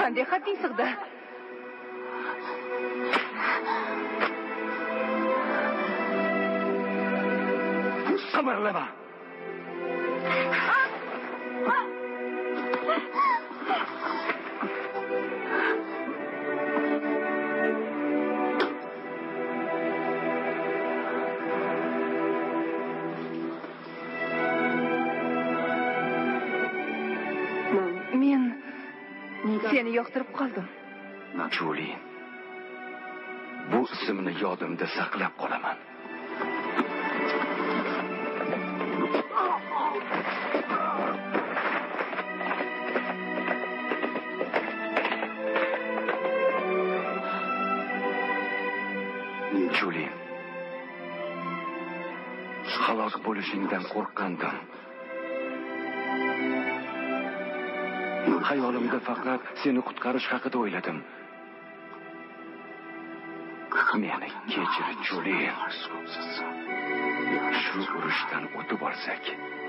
qanday xating sig'di? Samarlama. Men seni yoqtirib qoldim. Juli, bu ismni yodimda saqlab qolaman. Juli, halok bo'lishingdan qo'rqqandim. Hayolimda faqat seni qutqarish haqida o'yladim. Meni kechir, Juli. Shu urushdan o'tib olsak.